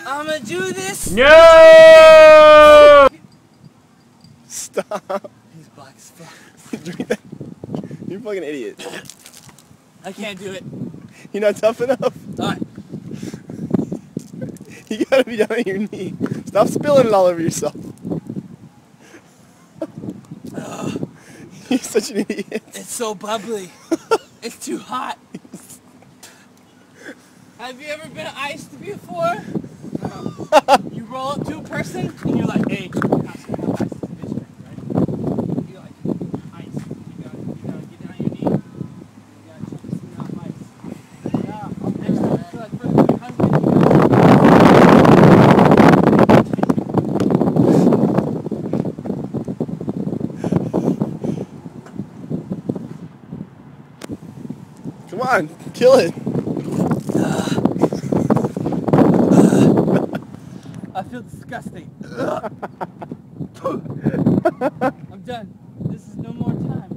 I'm gonna do this. No! Stop. He's black as fuck. Drink that. You're a fucking idiot. I can't do it. You're not tough enough. Alright. You gotta be down on your knee. Stop spilling it all over yourself. You're such an idiot. It's so bubbly. It's too hot. Have you ever been iced before? You roll up to a person and you're like, hey, have some ice to this drink, right? You're like, ice. You gotta get down on your knee. You gotta check this enough ice. Yeah, next time you feel like you're hungry. Come on, kill it. I feel disgusting. I'm done. This is no more time.